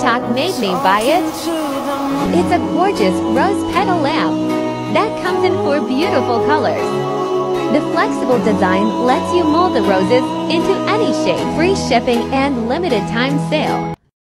TikTok made me buy it. It's a gorgeous rose petal lamp that comes in 4 beautiful colors. The flexible design lets you mold the roses into any shape. Free shipping and limited time sale.